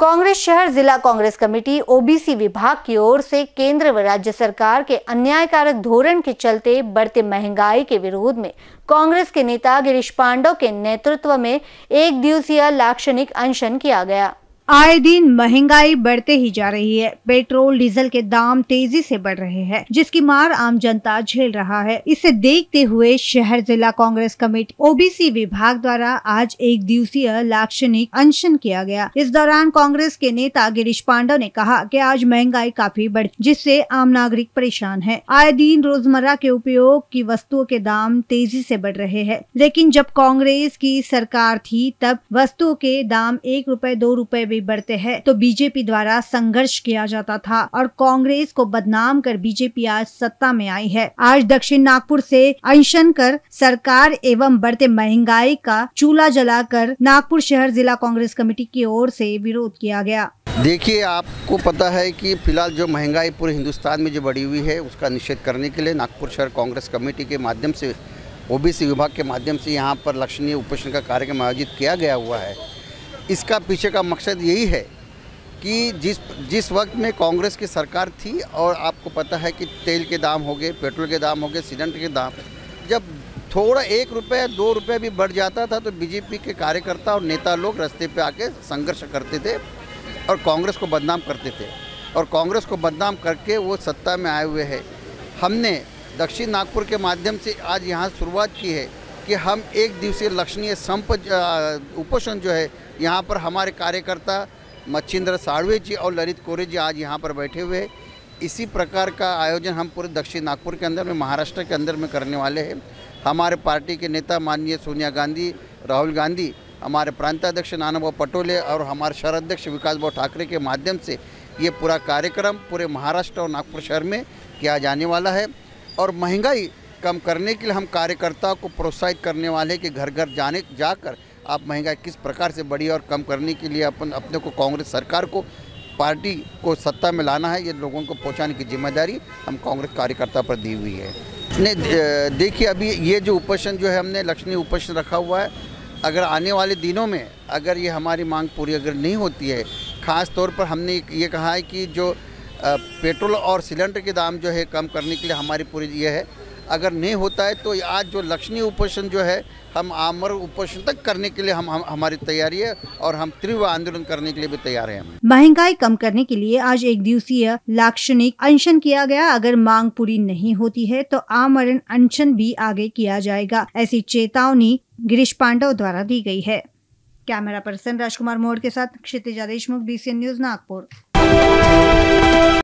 कांग्रेस शहर जिला Congress committee OBC विभाग की ओर से केंद्र व राज्य सरकार के अन्यायकारक धोरण के चलते बढ़ते महंगाई के विरोध में कांग्रेस के नेता गिरीश पांडव के नेतृत्व में एक दिवसीय लाक्षणिक अनशन किया गया। आए दिन महंगाई बढ़ते ही जा रही है। पेट्रोल डीजल के दाम तेजी से बढ़ रहे हैं, जिसकी मार आम जनता झेल रहा है। इसे देखते हुए शहर जिला कांग्रेस कमेटी ओबीसी विभाग द्वारा आज एक दिवसीय लाक्षणिक अनशन किया गया। इस दौरान कांग्रेस के नेता गिरीश पांडव ने कहा कि आज महंगाई काफी बढ़, जिससे आम नागरिक परेशान है। आए दिन रोजमर्रा के उपयोग की वस्तुओं के दाम तेजी से बढ़ रहे हैं, लेकिन जब कांग्रेस की सरकार थी तब वस्तुओं के दाम 1 रुपए 2 रुपए बढ़ते हैं तो बीजेपी द्वारा संघर्ष किया जाता था और कांग्रेस को बदनाम कर बीजेपी आज सत्ता में आई है। आज दक्षिण नागपुर से अनशन कर सरकार एवं बढ़ते महंगाई का चूल्हा जलाकर नागपुर शहर जिला कांग्रेस कमेटी की ओर से विरोध किया गया। देखिए, आपको पता है कि फिलहाल जो महंगाई पूरे हिंदुस्तान में जो बढ़ी हुई है उसका निषेध करने के लिए नागपुर शहर कांग्रेस कमेटी के माध्यम से ओबीसी विभाग के माध्यम से यहाँ पर लक्षणीय उपोषण का कार्यक्रम आयोजित किया गया हुआ है। इसका पीछे का मकसद यही है कि जिस वक्त में कांग्रेस की सरकार थी और आपको पता है कि तेल के दाम हो गए, पेट्रोल के दाम हो गए, सिलेंडर के दाम जब थोड़ा 1 रुपये 2 रुपये भी बढ़ जाता था तो बीजेपी के कार्यकर्ता और नेता लोग रास्ते पे आके संघर्ष करते थे और कांग्रेस को बदनाम करते थे और कांग्रेस को बदनाम करके वो सत्ता में आए हुए हैं। हमने दक्षिण नागपुर के माध्यम से आज यहाँ शुरुआत की है कि हम एक दिवसीय लक्षणीय उपोषण जो है यहाँ पर हमारे कार्यकर्ता मच्छिंद्र साड़वे जी और ललित कोरे जी आज यहाँ पर बैठे हुए हैं। इसी प्रकार का आयोजन हम पूरे दक्षिण नागपुर के अंदर में, महाराष्ट्र के अंदर में करने वाले हैं। हमारे पार्टी के नेता माननीय सोनिया गांधी, राहुल गांधी, हमारे प्रांताध्यक्ष नानाभाऊ पटोले और हमारे शहर अध्यक्ष विकास भाऊ ठाकरे के माध्यम से ये पूरा कार्यक्रम पूरे महाराष्ट्र और नागपुर शहर में किया जाने वाला है। और महंगाई कम करने के लिए हम कार्यकर्ताओं को प्रोत्साहित करने वाले कि घर घर जाकर आप महंगाई किस प्रकार से बढ़ी और कम करने के लिए अपने को कांग्रेस सरकार को, पार्टी को सत्ता में लाना है, ये लोगों को पहुंचाने की जिम्मेदारी हम कांग्रेस कार्यकर्ता पर दी हुई है। देखिए, अभी ये जो उपोषण जो है हमने लक्षणीय उपोषण रखा हुआ है, अगर आने वाले दिनों में अगर ये हमारी मांग पूरी अगर नहीं होती है, ख़ास तौर पर हमने ये कहा है कि जो पेट्रोल और सिलेंडर के दाम जो है कम करने के लिए हमारी पूरी ये है, अगर नहीं होता है तो आज जो लक्षणीय उपोषण जो है हम आमर उपोषण तक करने के लिए हमारी तैयारी है और हम तीव्र आंदोलन करने के लिए भी तैयार हैं। महंगाई कम करने के लिए आज एक दिवसीय लाक्षणिक अनशन किया गया। अगर मांग पूरी नहीं होती है तो आमरण अनशन भी आगे किया जाएगा, ऐसी चेतावनी गिरीश पांडव द्वारा दी गई है। कैमरा पर्सन राजकुमार मोड़ के साथ क्षितिजा देशमुख, BCN न्यूज, नागपुर।